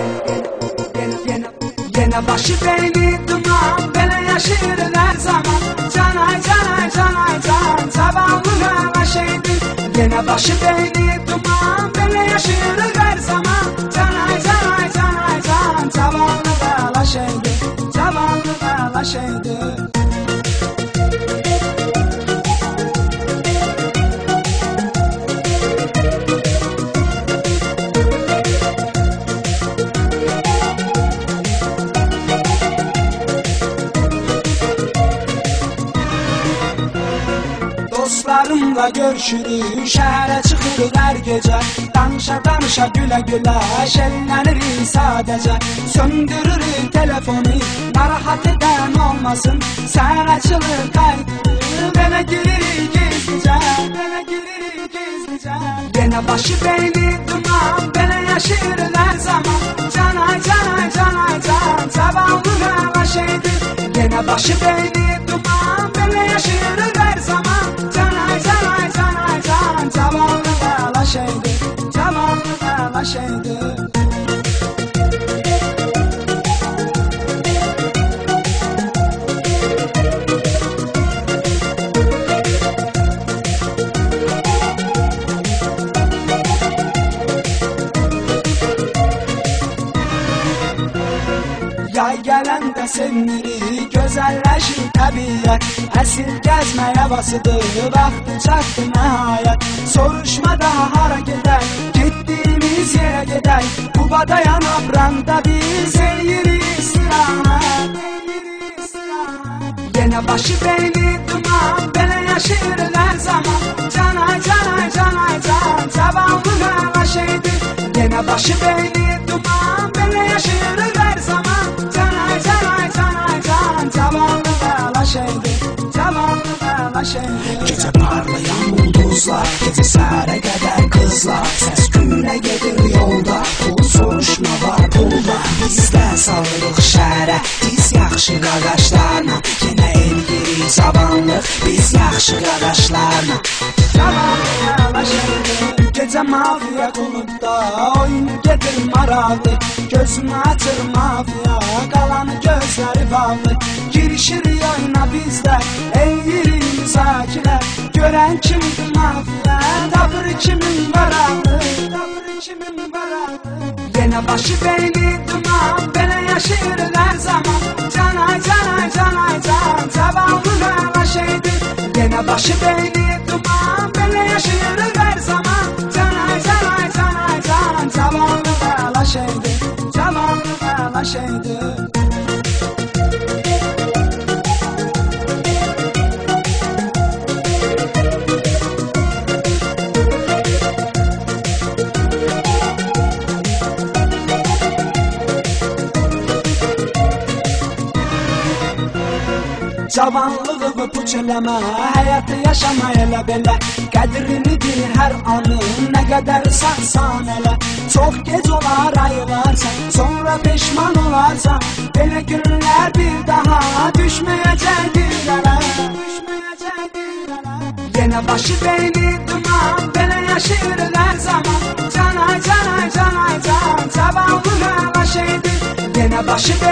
Yine başı beyni duman, böyle yaşır her zaman. Canay canay canay can, zavallı alaşeydi. Yine başı beyni duman, böyle yaşır her zaman. Canay canay canay can, zavallı alaşeydi. Zavallı alaşeydi. Dostlarımla görüşürük, şehre çıkırıq her gece. Danışa danışa güle güle, şenlenirik sadece. Söndürürük telefonu, narahat eden olmasın. Sen açılır kaydı, bana giririk gizlice. Yine başı beyni duman, bana yaşır her zaman. Canay canay canay can, zavallı alaşeydi. Yine başı beyni duman, bana yaşır her zaman. Canay canay canay can, zavallı alaşeydi. Zavallı alaşeydi. Yay gələndə sevinirik, gözəlləşir təbiyyət. Əsil gəzməyə basıdır, vaxtı çatdı nəhayət. Soruşma daha hara gedək, getdiyimiz yerə gedək. Qubada yanıb randa biz eləyirik istirahət. Yenə başı beyni duman, belə yaşır hər zaman. Canay canay canay can, zavallı alaşeydi. Yenə başı beyni duman, belə yaşır hər zaman. Canay canay canay can, zavallı alaşeydi. Zavallı alaşeydi. Gece parlayan ulduzlar, gece səhərə qədər qızlar. Səs günə gedir yolda, pul soruşma var pulda. Bizdə salırıq şəhərə, biz yaxşı qaqaşlarla. Yenə elgirik zavanlıq, biz yaxşı qaqaşlarla. Zavallı alaşeydi. Gece mafiya klubda, oyun gedir maraqlı. Gözünü açır mafiya, qalanı gözləri bağlı. Girişir oyuna bizlər, eyyirik müzakirə. Görən kimdir mafiya, tapır kimin varaqlı. Yenə başı beyni duman, belə yaşır hər zaman. Canay canay canay can, zavallı alaşeydi. Yenə başı beyni duman, belə yaşır hər zaman. Canay canay canay can, zavallı alaşeydi. Zavallı alaşeydi. Cavanlığı puç eləmə, həyatı yaşama elə belə. Qədrini bil hər anın, nə qədər sağsan elə. Çox gec olar ayılarsan, sonra peşman olarsan. Belə günlər bir daha düşməyəcək dillərə. Yenə başı beyni duman, belə yaşır hər zaman. Canay canay canay can, zavallı alaşeydi. Yenə başı beyni